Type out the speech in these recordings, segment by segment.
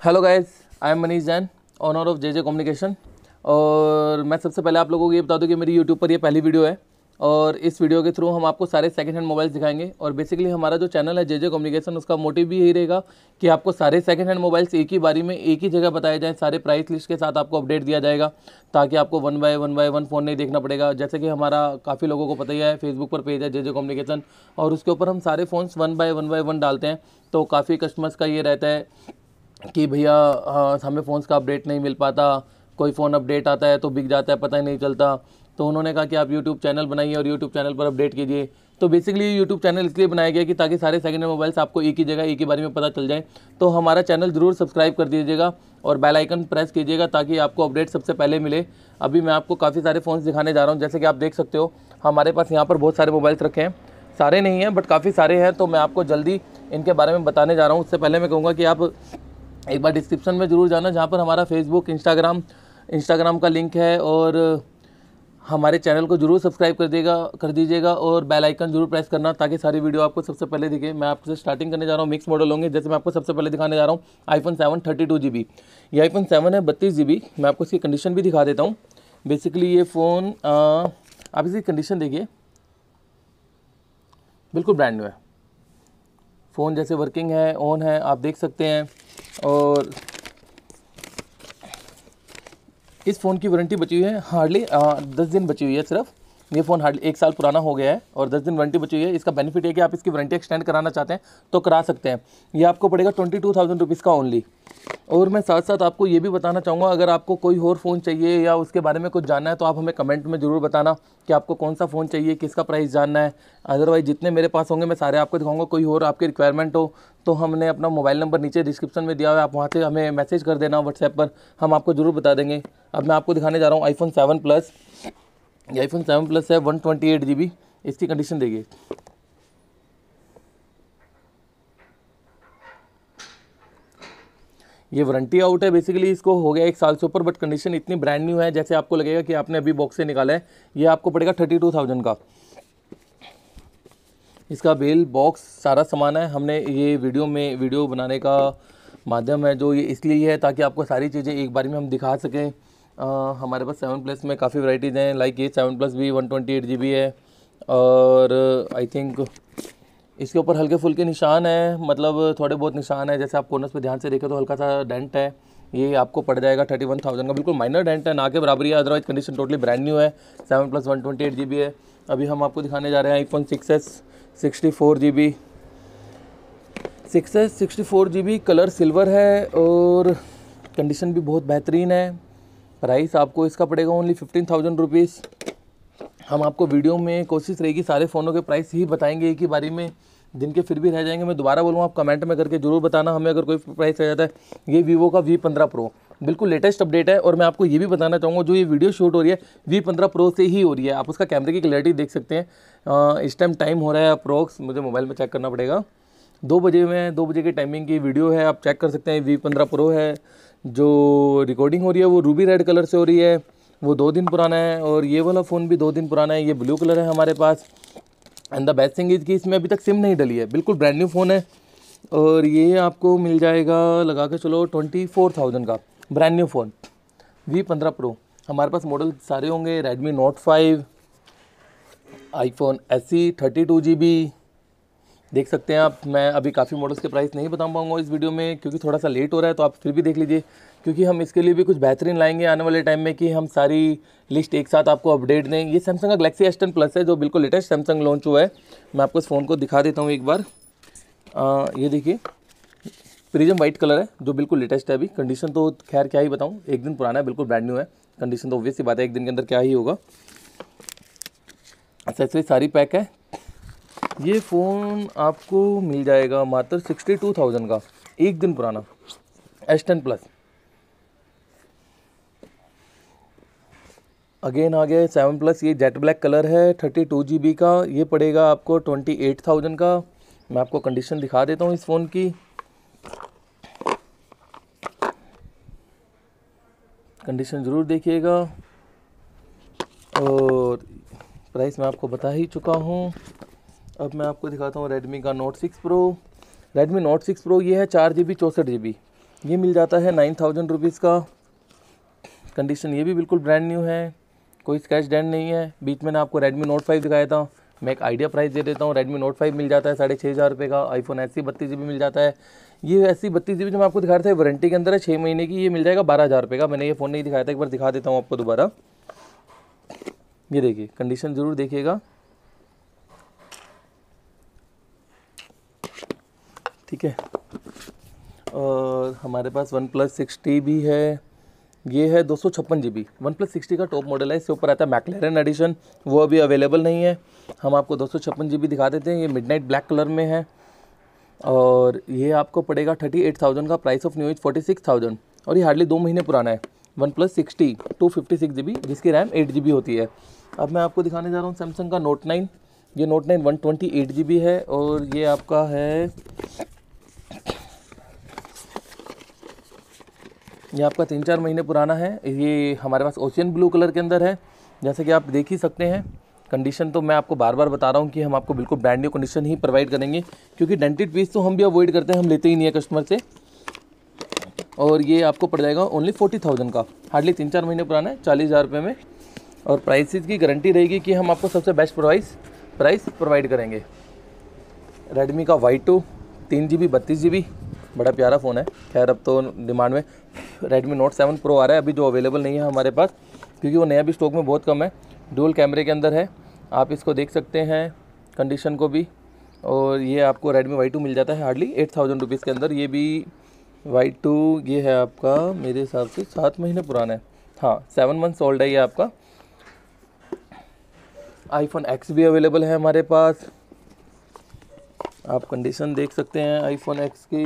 Hello guys, I am Manish Jain, owner of J communication. और मैं सबसे पहले आप लोगों को ये बता दूं कि मेरी यूट्यूब पर ये पहली वीडियो है और इस वीडियो के थ्रू हम आपको सारे सेकंड हैंड मोबाइल्स दिखाएंगे। और बेसिकली हमारा जो चैनल है जे कम्युनिकेशन, उसका मोटिव भी यही रहेगा कि आपको सारे सेकंड हैंड मोबाइल्स एक ही बारी में एक ही जगह बताए जाएँ, सारे प्राइस लिस्ट के साथ आपको अपडेट दिया जाएगा, ताकि आपको वन बाय वन फ़ोन नहीं देखना पड़ेगा। जैसे कि हमारा काफ़ी लोगों को पता ही है, फेसबुक पर पेज है जे कम्युनिकेशन, और उसके ऊपर हम सारे फ़ोन्स वन बाय वन डालते हैं। तो काफ़ी कस्टमर्स का ये रहता है कि भैया हमें फ़ोन्स का अपडेट नहीं मिल पाता, कोई फ़ोन अपडेट आता है तो बिक जाता है, पता ही नहीं चलता। तो उन्होंने कहा कि आप यूट्यूब चैनल बनाइए और यूट्यूब चैनल पर अपडेट कीजिए। तो बेसिकली यूट्यूब चैनल इसलिए बनाया गया कि ताकि सारे सेकंड हैंड मोबाइल्स आपको एक ही जगह एक ही बारे में पता चल जाए। तो हमारा चैनल ज़रूर सब्सक्राइब कर दीजिएगा और बेल आइकन प्रेस कीजिएगा ताकि आपको अपडेट सबसे पहले मिले। अभी मैं आपको काफ़ी सारे फ़ोन्स दिखाने जा रहा हूँ। जैसे कि आप देख सकते हो, हमारे पास यहाँ पर बहुत सारे मोबाइल्स रखे हैं, सारे नहीं हैं बट काफ़ी सारे हैं। तो मैं आपको जल्दी इनके बारे में बताने जा रहा हूँ। उससे पहले मैं कहूँगा कि आप एक बार डिस्क्रिप्शन में ज़रूर जाना, जहाँ पर हमारा फेसबुक, इंस्टाग्राम का लिंक है, और हमारे चैनल को ज़रूर सब्सक्राइब कर दीजिएगा और बेल आइकन ज़रूर प्रेस करना ताकि सारी वीडियो आपको सबसे पहले दिखे। मैं आपसे स्टार्टिंग करने जा रहा हूँ, मिक्स मॉडल होंगे। जैसे मैं आपको सबसे पहले दिखाने जा रहा हूँ iPhone 7 32 GB। ये iPhone 7 है 32 GB। मैं आपको इसकी कंडीशन भी दिखा देता हूँ। बेसिकली ये फ़ोन आप इसकी कंडीशन देखिए, बिल्कुल ब्रांड न्यू है। फ़ोन जैसे वर्किंग है, ऑन है, आप देख सकते हैं। और इस फ़ोन की वारंटी बची हुई है हार्डली 10 दिन बची हुई है सिर्फ। ये फ़ोन हार्डली 1 साल पुराना हो गया है और 10 दिन वारंटी बची हुई है। इसका बेनिफिट है कि आप इसकी वारंटी एक्सटेंड कराना चाहते हैं तो करा सकते हैं। ये आपको पड़ेगा 22,000 रुपीज़ का ओनली। और मैं साथ साथ आपको ये भी बताना चाहूँगा, अगर आपको कोई और फ़ोन चाहिए या उसके बारे में कुछ जानना है तो आप हमें कमेंट में ज़रूर बताना कि आपको कौन सा फ़ोन चाहिए, किसका प्राइस जानना है। अदरवाइज़ जितने मेरे पास होंगे मैं सारे आपको दिखाऊंगा। कोई और आपकी रिक्वायरमेंट हो तो हमने अपना मोबाइल नंबर नीचे डिस्क्रिप्शन में दिया हुआ है, आप वहाँ से हमें मैसेज कर देना व्हाट्सएप पर, हम आपको ज़रूर बता देंगे। अब मैं आपको दिखाने जा रहा हूँ iPhone 7 प्लस। ये iPhone 7 प्लस है 128 GB। इसकी कंडीशन देखिए, ये वारंटी आउट है। बेसिकली इसको हो गया 1 साल से ऊपर, बट कंडीशन इतनी ब्रांड न्यू है जैसे आपको लगेगा कि आपने अभी बॉक्स से निकाला है। ये आपको पड़ेगा 32,000 का। इसका बेल बॉक्स सारा सामान है। हमने ये वीडियो बनाने का माध्यम है जो ये इसलिए है ताकि आपको सारी चीज़ें एक बार में हम दिखा सकें। हमारे पास 7 प्लस में काफ़ी वैराइटीज़ हैं, लाइक ये 7 प्लस भी 128 GB है। और आई थिंक इसके ऊपर हल्के फुल्के निशान है, मतलब थोड़े बहुत निशान है। जैसे आप कॉर्नर्स पे ध्यान से देखें तो हल्का सा डेंट है। ये आपको पड़ जाएगा 31,000 का। बिल्कुल माइनर डेंट है, ना के बराबरी है। Otherwise condition totally brand new है। 7 प्लस 128 GB है। अभी हम आपको दिखाने जा रहे हैं iPhone 6s 64 GB। 6s 64 GB, colour silver है और कंडीशन भी बहुत बेहतरीन है। प्राइस आपको इसका पड़ेगा ओनली 15,000 रुपीज़। हम आपको वीडियो में कोशिश रहेगी सारे फ़ोनों के प्राइस ही बताएंगे एक ही बारी में, जिनके फिर भी रह जाएंगे मैं दोबारा बोलूँ, आप कमेंट में करके ज़रूर बताना हमें अगर कोई प्राइस रह जाता है। ये वीवो का V15 Pro बिल्कुल लेटेस्ट अपडेट है। और मैं आपको ये भी बताना चाहूँगा, जो ये वीडियो शूट हो रही है V15 Pro से ही हो रही है। आप उसका कैमरे की क्लैरिटी देख सकते हैं। इस टाइम टाइम हो रहा है अप्रोक्स, मुझे मोबाइल में चेक करना पड़ेगा, 2 बजे में 2 बजे की टाइमिंग की वीडियो है, आप चेक कर सकते हैं। V15 Pro है। जो रिकॉर्डिंग हो रही है वो रूबी रेड कलर से हो रही है, वो 2 दिन पुराना है। और ये वाला फ़ोन भी 2 दिन पुराना है। ये ब्लू कलर है हमारे पास। And the best thing is कि इसमें अभी तक सिम नहीं डली है, बिल्कुल ब्रांड न्यू फ़ोन है। और ये आपको मिल जाएगा लगा के चलो 24,000 का brand new phone V15 Pro। हमारे पास मॉडल सारे होंगे, Redmi Note 5, iPhone SE 32 GB। देख सकते हैं आप। मैं अभी काफ़ी मॉडल्स के प्राइस नहीं बता पाऊंगा इस वीडियो में क्योंकि थोड़ा सा लेट हो रहा है, तो आप फिर भी देख लीजिए, क्योंकि हम इसके लिए भी कुछ बेहतरीन लाएंगे आने वाले टाइम में कि हम सारी लिस्ट एक साथ आपको अपडेट दें। ये सैमसंग का Galaxy S10 Plus है जो बिल्कुल लेटेस्ट सैमसंग लॉन्च हुआ है। मैं आपको इस फ़ोन को दिखा देता हूँ एक बार। ये देखिए, प्रिज्म वाइट कलर है जो बिल्कुल लेटेस्ट है। अभी कंडीशन तो खैर क्या ही बताऊँ, 1 दिन पुराना है, बिल्कुल ब्रांड न्यू है। कंडीशन तो ऑब्वियस सी बात है, 1 दिन के अंदर क्या ही होगा। एक्सेसरीज सारी पैक है। ये फ़ोन आपको मिल जाएगा मात्र 62,000 का, 1 दिन पुराना S10 Plus। अगेन आ गया 7 प्लस। ये जेट ब्लैक कलर है, 32 GB का। ये पड़ेगा आपको 28,000 का। मैं आपको कंडीशन दिखा देता हूँ इस फ़ोन की। कंडीशन ज़रूर देखिएगा। और प्राइस मैं आपको बता ही चुका हूँ। अब मैं आपको दिखाता हूँ Redmi का Note 6 Pro। Redmi Note 6 Pro ये है 4 GB 64 GB। ये मिल जाता है 9000 रुपीज़ का। कंडीशन ये भी बिल्कुल ब्रांड न्यू है, कोई स्क्रैच डेंट नहीं है। बीच में ना आपको Redmi Note 5 दिखाया था, मैं एक आइडिया प्राइस दे देता हूँ। Redmi Note 5 मिल जाता है 6500 रुपये का। iPhone SE 32GB मिल जाता है। ये SE 32GB जो मैं आपको दिखा रहा था वारंटी के अंदर है 6 महीने की, ये मिल जाएगा 12000 रुपये का। मैंने ये फ़ोन नहीं दिखाया था, एक बार दिखा देता हूँ आपको दोबारा। ये देखिए, कंडीशन ज़रूर देखिएगा, ठीक है। और हमारे पास OnePlus 6T भी है, ये है 256GB। OnePlus 6T का टॉप मॉडल है, इससे ऊपर आता है मैकलेरन एडिशन, वो अभी अवेलेबल नहीं है। हम आपको 256GB दिखा देते हैं। ये मिडनाइट ब्लैक कलर में है और ये आपको पड़ेगा 38,000 का। प्राइस ऑफ न्यू इज 46,000 और ये हार्डली 2 महीने पुराना है। OnePlus 6T 256GB जिसकी रैम 8GB होती है। अब मैं आपको दिखाने जा रहा हूँ सैमसंग का Note 9। ये Note 9 128GB है और ये आपका है, ये आपका 3-4 महीने पुराना है। ये हमारे पास ओशियन ब्लू कलर के अंदर है, जैसे कि आप देख ही सकते हैं। कंडीशन तो मैं आपको बार बार बता रहा हूँ कि हम आपको बिल्कुल ब्रांड न्यू कंडीशन ही प्रोवाइड करेंगे, क्योंकि डेंटेड पीस तो हम भी अवॉइड करते हैं, हम लेते ही नहीं है कस्टमर से। और ये आपको पड़ जाएगा ओनली 40,000 का, हार्डली 3-4 महीने पुराना है, 40,000 रुपये में। और प्राइसेस की गारंटी रहेगी कि हम आपको सबसे बेस्ट प्राइस प्रोवाइड करेंगे। रेडमी का Y2 3GB 32GB, बड़ा प्यारा फ़ोन है। खैर अब तो डिमांड में Redmi Note 7 Pro आ रहा है, अभी जो अवेलेबल नहीं है हमारे पास, क्योंकि वो नया भी स्टॉक में बहुत कम है। डुअल कैमरे के अंदर है, आप इसको देख सकते हैं कंडीशन को भी। और ये आपको Redmi Y2 मिल जाता है हार्डली 8000 रुपीज़ के अंदर। ये भी Y2 ये है आपका मेरे हिसाब से 7 महीने पुराना है, हाँ 7 मंथ्स ओल्ड है ये आपका। iPhone X भी अवेलेबल है हमारे पास, आप कंडीशन देख सकते हैं iPhone X की।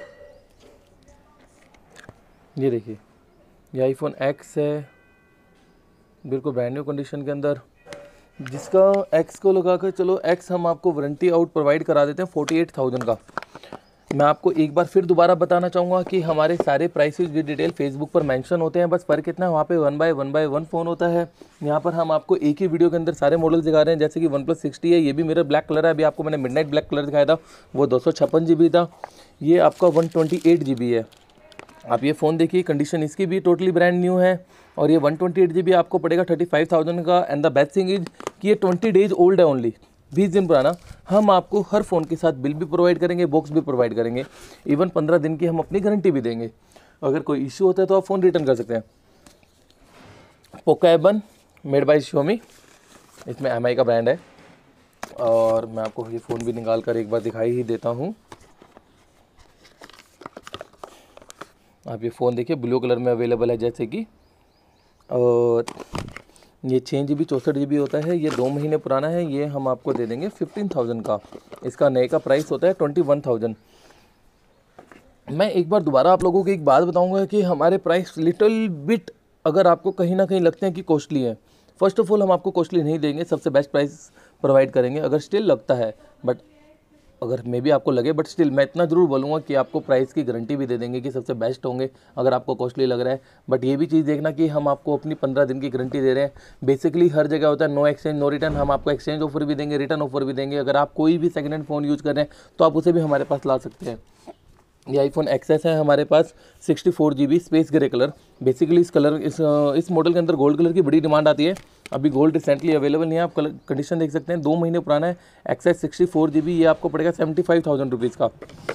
ये देखिए, ये iPhone X है, बिल्कुल ब्रांड न्यू कंडीशन के अंदर, जिसका X को लगाकर चलो X हम आपको वारंटी आउट प्रोवाइड करा देते हैं 48,000 का। मैं आपको एक बार फिर दोबारा बताना चाहूँगा कि हमारे सारे प्राइसेस की डिटेल फेसबुक पर मेंशन होते हैं, बस फ़र्क इतना है वहाँ पे 1 बाय 1 फ़ोन होता है। यहाँ पर हम आपको एक ही वीडियो के अंदर सारे मॉडल दिखा रहे हैं। जैसे कि OnePlus 6T है, ये भी मेरा ब्लैक कलर है, अभी आपको मैंने मिडनाइट ब्लैक कलर दिखाया था, वो 256GB था। ये आपका 128GB है। आप ये फ़ोन देखिए, कंडीशन इसकी भी टोटली ब्रांड न्यू है। और ये 128GB आपको पड़ेगा 35,000 का। And the best thing is कि ये 20 डेज ओल्ड है, ओनली 20 दिन पुराना। हम आपको हर फ़ोन के साथ बिल भी प्रोवाइड करेंगे, बॉक्स भी प्रोवाइड करेंगे, इवन 15 दिन की हम अपनी गारंटी भी देंगे। अगर कोई इश्यू होता है तो आप फ़ोन रिटर्न कर सकते हैं। Poco A1 made by Xiaomi, इसमें MI का ब्रांड है। और मैं आपको ये फ़ोन भी निकाल कर एक बार दिखाई ही देता हूँ। आप ये फ़ोन देखिए, ब्लू कलर में अवेलेबल है जैसे कि। और ये 6GB 64GB होता है, ये 2 महीने पुराना है। ये हम आपको दे देंगे 15,000 का। इसका नए का प्राइस होता है 21,000। मैं एक बार दोबारा आप लोगों को एक बात बताऊंगा कि हमारे प्राइस लिटिल बिट अगर आपको कहीं ना कहीं लगते हैं कि कॉस्टली है, फर्स्ट ऑफ ऑल हम आपको कॉस्टली नहीं देंगे, सबसे बेस्ट प्राइस प्रोवाइड करेंगे अगर स्टिल लगता है। बट अगर मे भी आपको लगे, बट स्टिल मैं इतना ज़रूर बोलूँगा कि आपको प्राइस की गारंटी भी दे देंगे कि सबसे बेस्ट होंगे अगर आपको कॉस्टली लग रहा है। बट ये भी चीज़ देखना कि हम आपको अपनी 15 दिन की गारंटी दे रहे हैं। बेसिकली हर जगह होता है नो एक्सचेंज नो रिटर्न, हम आपको एक्सचेंज ऑफर भी देंगे, रिटर्न ऑफर भी देंगे। अगर आप कोई भी सेकेंड हैंड फ़ोन यूज़ कर रहे हैं तो आप उसे भी हमारे पास ला सकते हैं। ये iPhone XS है हमारे पास 64GB space grey colour. Basically इस मॉडल के अंदर गोल्ड कलर की बड़ी डिमांड आती है। अभी गोल्ड रिसेंटली अवेलेबल नहीं है, आप कंडीशन देख सकते हैं, 2 महीने पुराना है। XS 64GB, ये आपको पड़ेगा 75,000 रुपीज़ का।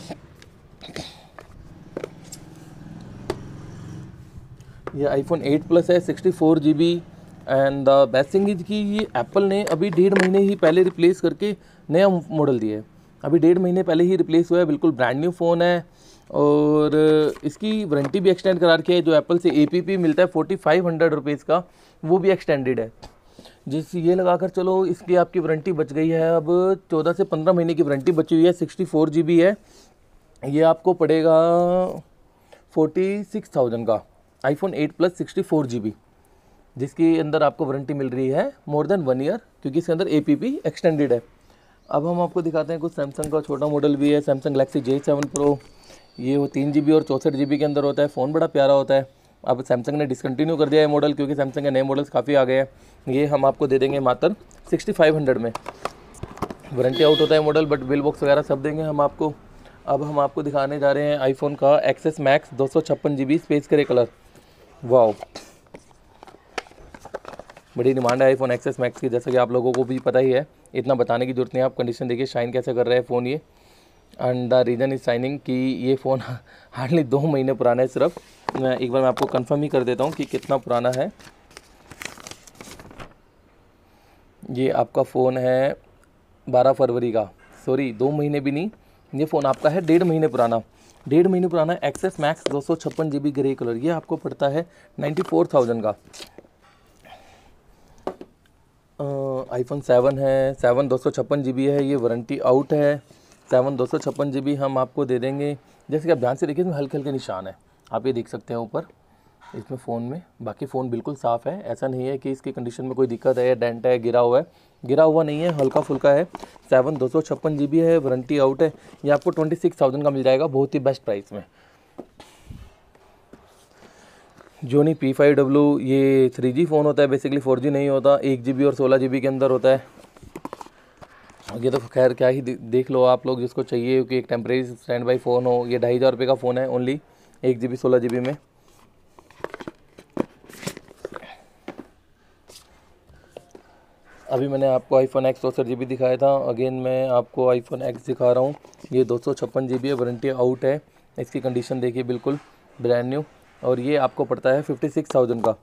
ये iPhone 8 Plus है 64GB। And the best thing is कि ये एप्पल ने अभी 1.5 महीने ही पहले रिप्लेस करके नया मॉडल दिया है। अभी 1.5 महीने पहले ही रिप्लेस हुआ है, बिल्कुल ब्रांड न्यू फ़ोन है। और इसकी वारंटी भी एक्सटेंड करा रखी है। जो एप्पल से APP मिलता है 4500 रुपीज़ का, वो भी एक्सटेंडेड है। जिस ये लगाकर चलो इसकी आपकी वारंटी बच गई है, अब 14 से 15 महीने की वारंटी बची हुई है। 64GB है, ये आपको पड़ेगा 46,000 का। iPhone 8 Plus 64GB, जिसके अंदर आपको वारंटी मिल रही है मोर देन 1 ईयर, क्योंकि इसके अंदर APP एक्सटेंडेड है। अब हम आपको दिखाते हैं कुछ सैमसंग का छोटा मॉडल भी है, सैमसंग गैलेक्सी J7 Pro। ये वो 3GB और 64GB के अंदर होता है। फ़ोन बड़ा प्यारा होता है। अब सैमसंग ने डिसकंटिन्यू कर दिया है मॉडल, क्योंकि सैमसंग के नए मॉडल्स काफ़ी आ गए हैं। ये हम आपको दे देंगे मात्र 6500 में। वारंटी आउट होता है मॉडल, बट बिल बॉक्स वगैरह सब देंगे हम आपको। अब हम आपको दिखाने जा रहे हैं आईफोन का XS Max 256 GB space grey colour. Wow, बड़ी डिमांड है आईफोन एक्सेस मैक्स की, जैसा कि आप लोगों को भी पता ही है, इतना बताने की जरूरत नहीं है। आप कंडीशन देखिए शाइन कैसे कर रहा है फ़ोन ये, and the reason is shining कि ये फ़ोन हार्डली 2 महीने पुराना है सिर्फ। एक बार मैं आपको कंफर्म ही कर देता हूँ कि कितना पुराना है। ये आपका फ़ोन है 12 फरवरी का, सॉरी 2 महीने भी नहीं, ये फ़ोन आपका है 1.5 महीने पुराना। 1.5 महीने पुराना XS Max 256 GB grey colour, ये आपको पड़ता है 94,000 का। आईफोन 7 है, 7 256 GB है, ये वारंटी आउट है। 7 256 GB हम आपको दे देंगे। जैसे कि आप ध्यान से देखिए इसमें हल्के हल्के निशान है, आप ये देख सकते हैं ऊपर इसमें फ़ोन में। बाकी फ़ोन बिल्कुल साफ़ है, ऐसा नहीं है कि इसकी कंडीशन में कोई दिक्कत है या डेंट है, गिरा हुआ है, गिरा हुआ नहीं है, हल्का फुल्का है। 7 256 GB है, वारंटी आउट है। ये आपको 26,000 का मिल जाएगा, बहुत ही बेस्ट प्राइस में। जोनी P5W ये 3G फ़ोन होता है बेसिकली, 4G नहीं होता। 1 GB और 16 GB के अंदर होता है। ये तो खैर क्या ही देख लो आप लोग, जिसको चाहिए क्योंकि एक टेम्परेरी स्टैंड बाई फ़ोन हो। ये 2,500 रुपये का फ़ोन है ओनली, 1 GB 16 GB में। अभी मैंने आपको आईफोन एक्स 64 GB दिखाया था, अगेन मैं आपको आईफोन एक्स दिखा रहा हूँ। ये 256 GB है, वारंटी आउट है। इसकी कंडीशन देखिए बिल्कुल ब्रांड न्यू, और ये आपको पड़ता है 56,000 का।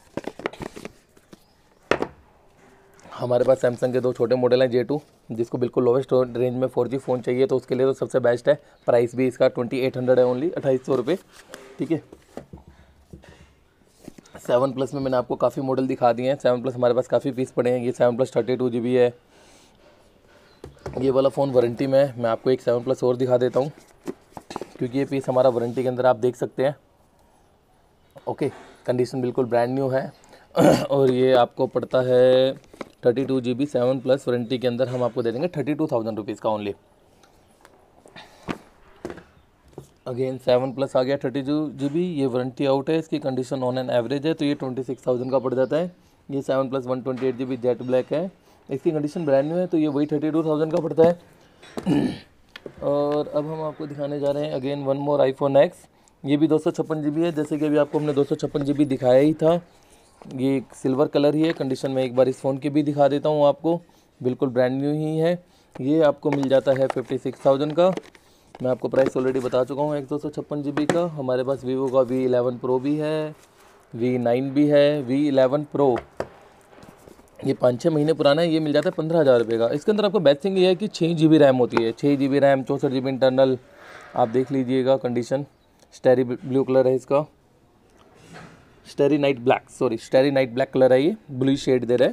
हमारे पास सैमसंग के 2 छोटे मॉडल हैं J2, जिसको बिल्कुल लोवेस्ट रेंज में 4G फ़ोन चाहिए तो उसके लिए तो सबसे बेस्ट है। प्राइस भी इसका 2800 है ओनली, 2800 रुपये, ठीक है। 7 प्लस में मैंने आपको काफ़ी मॉडल दिखा दिए हैं। 7 प्लस हमारे पास काफ़ी पीस पड़े हैं। ये 7 प्लस 32 GB है। ये वाला फ़ोन वारंटी में, मैं आपको एक 7 प्लस और दिखा देता हूँ क्योंकि ये पीस हमारा वारंटी के अंदर आप देख सकते हैं। ओके, कंडीशन बिल्कुल ब्रांड न्यू है और ये आपको पड़ता है 32 GB 7 प्लस वारंटी के अंदर हम आपको दे देंगे 32,000 रुपीज़ का ओनली। अगेन 7 प्लस आ गया 32 GB, ये वारंटी आउट है। इसकी कंडीशन ऑन एन एवरेज है तो ये 26,000 का पड़ जाता है। ये 7 प्लस 128 GB जेट ब्लैक है, इसकी कंडीशन ब्रांड न्यू है तो ये वही 32,000 का पड़ता है। और अब हम आपको दिखाने जा रहे हैं again one more iPhone X. ये भी 256 GB है, जैसे कि अभी आपको हमने 256 GB दिखाया ही था। ये सिल्वर कलर ही है कंडीशन में। एक बार इस फ़ोन की भी दिखा देता हूँ आपको, बिल्कुल ब्रांड न्यू ही है। ये आपको मिल जाता है 56,000 का। मैं आपको प्राइस ऑलरेडी बता चुका हूँ एक 256 GB का। हमारे पास वीवो का V11 Pro भी है, V9 भी है। V11 Pro ये 5-6 महीने पुराना है, ये मिल जाता है 15,000 रुपये का। इसके अंदर आपको बेस्ट थिंग ये है कि 6 GB रैम होती है, 6 GB रैम, 64 GB इंटरनल। आप देख लीजिएगा कंडीशन। स्टेरी ब्लू कलर है इसका, starry night black, sorry starry night black colour है, ये ब्लू शेड दे रहा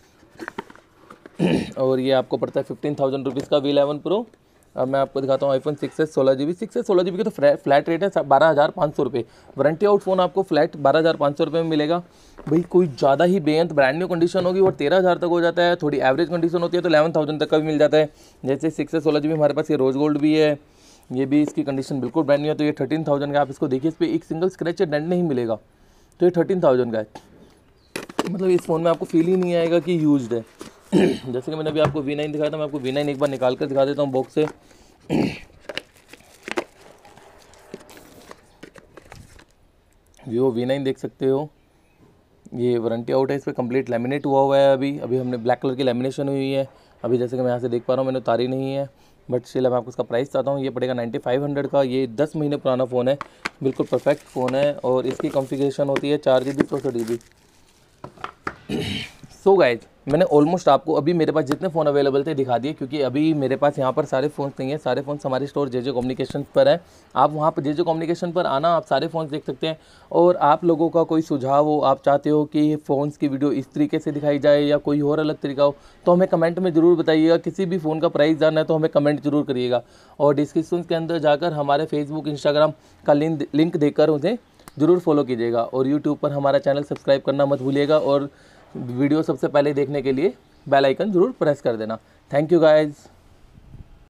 है। और ये आपको पड़ता है 15,000 रुपीज़ का V11 Pro। अब मैं आपको दिखाता हूँ iPhone 6s 16 GB। 6s 16 GB का तो फ्लैट रेट है 12,500 रुपये। वारंटी आउट फ़ोन आपको फ्लैट 12,500 रुपये में मिलेगा। भाई कोई ज़्यादा ही बेअंत ब्रांड न्यू कंडीशन होगी और 13,000 तक हो जाता है। थोड़ी एवरेज कंडीशन होती है तो 11,000 तक का भी मिल जाता है। जैसे 6s 16 GB हमारे पास ये रोज़ गोल्ड भी है, ये भी इसकी कंडीशन बिल्कुल ब्रांड न्यू है तो ये 13,000 का। आप इसको देखिए, इस पर एक सिंगल स्क्रैच या डेंट नहीं मिलेगा तो ये 13,000 का है। मतलब इस फ़ोन में आपको फील ही नहीं आएगा कि यूज्ड है। जैसे कि मैंने अभी आपको V9 दिखाया था, मैं आपको V9 एक बार निकाल कर दिखा देता हूँ बॉक्स से। वीवो V9 देख सकते हो, ये वारंटी आउट है। इस पर कंप्लीट लैमिनेट हुआ है। अभी हमने ब्लैक कलर की लैमिनेशन हुई है। अभी जैसे कि मैं यहाँ से देख पा रहा हूँ, मैंने उतारी नहीं है, बट स्टिल मैं आपको इसका प्राइस बताता हूँ। ये पड़ेगा 9500 का। ये 10 महीने पुराना फ़ोन है, बिल्कुल परफेक्ट फ़ोन है। और इसकी कॉन्फ़िगरेशन होती है 4 GB 64 GB। सो गाइज, मैंने ऑलमोस्ट आपको अभी मेरे पास जितने फ़ोन अवेलेबल थे दिखा दिए, क्योंकि अभी मेरे पास यहाँ पर सारे फ़ोन्स नहीं है। सारे फ़ोन्स हमारे स्टोर JJ कम्युनिकेशन पर है। आप वहाँ पर JJ कम्युनिकेशन पर आना, आप सारे फ़ोन्स देख सकते हैं। और आप लोगों का कोई सुझाव हो, आप चाहते हो कि फ़ोन्स की वीडियो इस तरीके से दिखाई जाए या कोई और अलग तरीका हो, तो हमें कमेंट में ज़रूर बताइएगा। किसी भी फ़ोन का प्राइस जानना है तो हमें कमेंट जरूर करिएगा। और डिस्क्रिप्शन के अंदर जाकर हमारे फेसबुक इंस्टाग्राम का लिंक देकर उन्हें ज़रूर फॉलो कीजिएगा। और यूट्यूब पर हमारा चैनल सब्सक्राइब करना मत भूलिएगा। और वीडियो सबसे पहले देखने के लिए बेल आइकन ज़रूर प्रेस कर देना। Thank you guys.